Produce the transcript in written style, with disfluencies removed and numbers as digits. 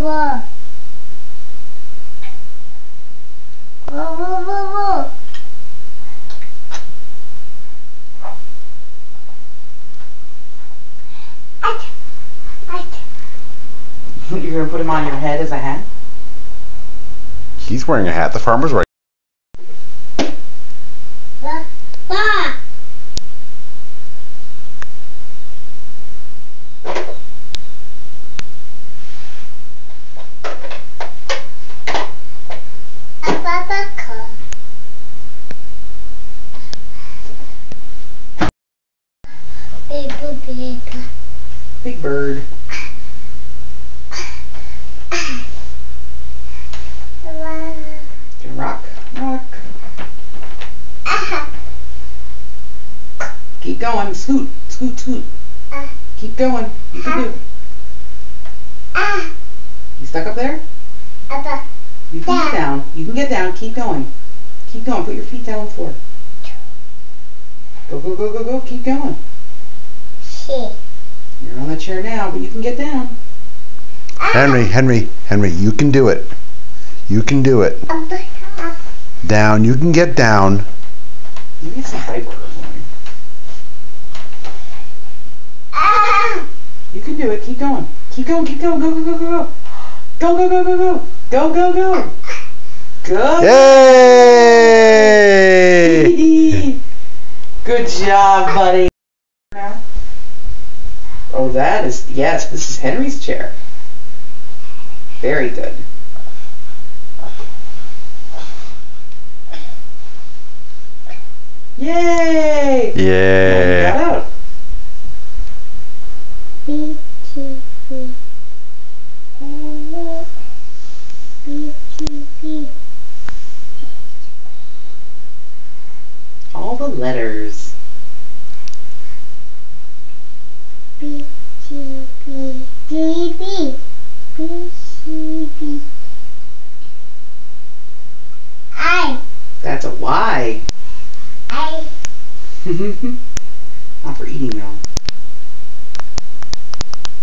whoa. Whoa, whoa, whoa, whoa. You're going to put him on your head as a hat? He's wearing a hat. The farmer's wearing. Bah. Big bird. Gonna rock, rock. Keep going, scoot, scoot, scoot. Keep going, you can do it. You stuck up there? You can get down, you can get down, keep going. Keep going, put your feet down on the floor. Go, go, go, go, go, keep going. You're on the chair now, but you can get down. Henry, you can do it. You can do it. Down, you can get down. Maybe it's a diaper or something. You can do it, keep going. Keep going, keep going, go, go, go, go, go. Go, go, go, go, go. Go, go, go. Go. Yay! Good job, buddy. Oh, that is, yes, this is Henry's chair. Very good. Yay! Yeah. Got out. All the letters. B, G, B, D, B, B, C, B, I. That's a Y. I. Not for eating though.